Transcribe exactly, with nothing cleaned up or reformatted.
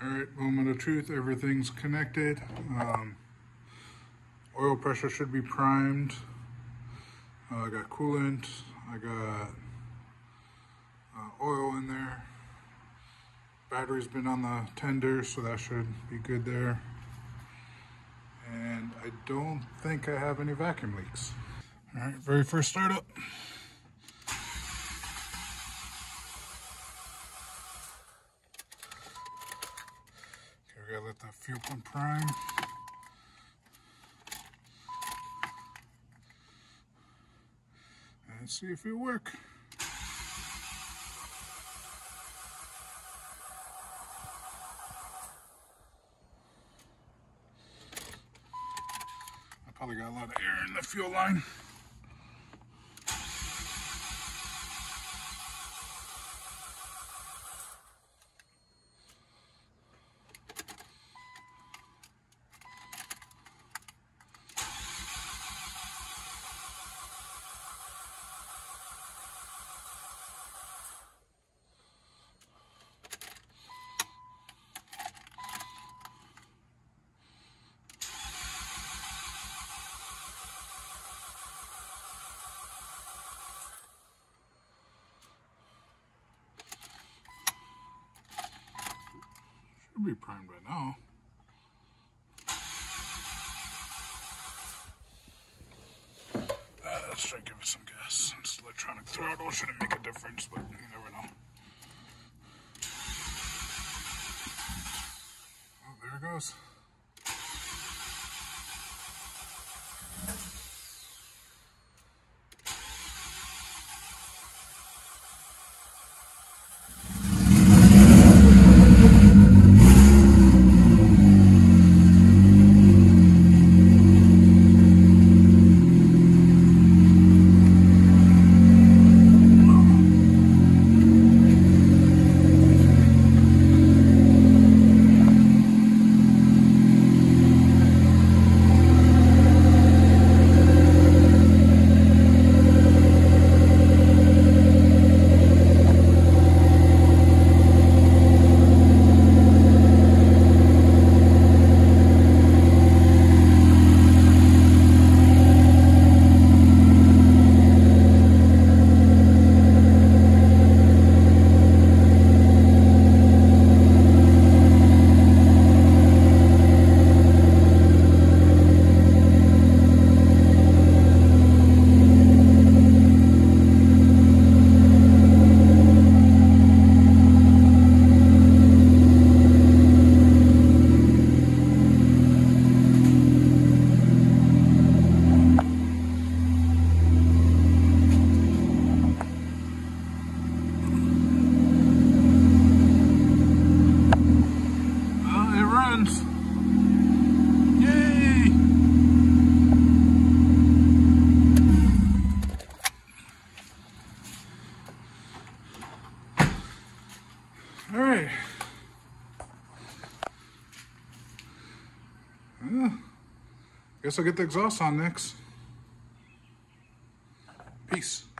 Alright, moment of truth, everything's connected. Um, oil pressure should be primed. Uh, I got coolant, I got uh, oil in there. Battery's been on the tender, so that should be good there. And I don't think I have any vacuum leaks. Alright, very first startup. Okay, we gotta let the fuel pump prime. And see if it works. Probably got a lot of air in the fuel line. Should be primed by now. Uh, let's try to give it some gas. This electronic throttle shouldn't make a difference, but you never know. Oh, there it goes. Yay! All right. Well, guess I'll get the exhaust on next. Peace.